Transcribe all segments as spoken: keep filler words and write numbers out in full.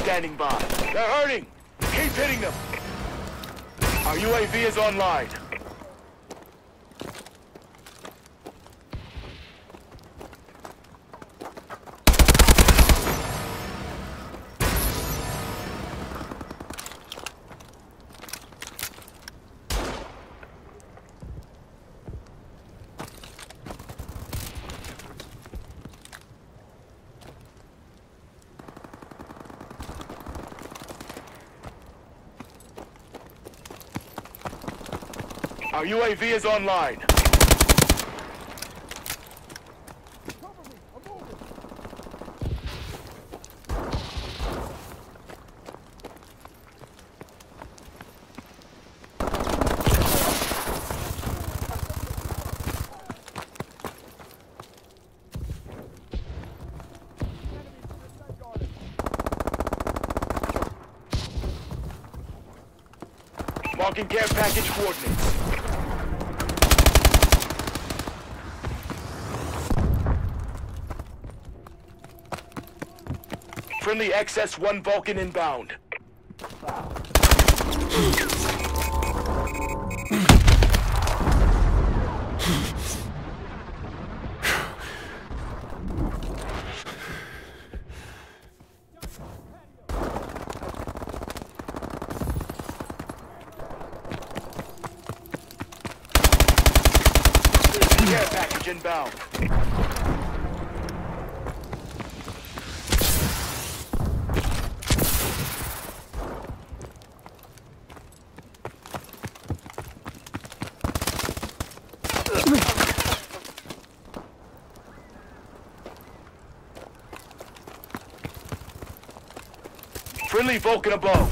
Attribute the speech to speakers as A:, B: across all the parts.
A: standing by. They're hurting. Keep hitting them. Our U A V is online. Our U A V is online. Marking care package coordinates. Friendly X S one Vulcan inbound. Care package inbound. Friendly Vulcan above.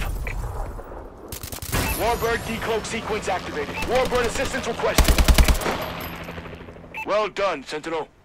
A: Warbird decloak sequence activated. Warbird assistance requested. Well done, Sentinel.